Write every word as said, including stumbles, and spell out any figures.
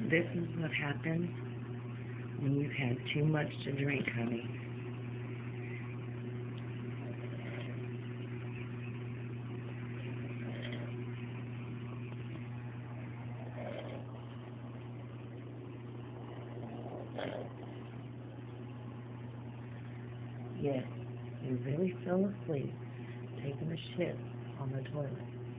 This is what happens when you've had too much to drink, honey. Yes, you really fell asleep taking a shit on the toilet.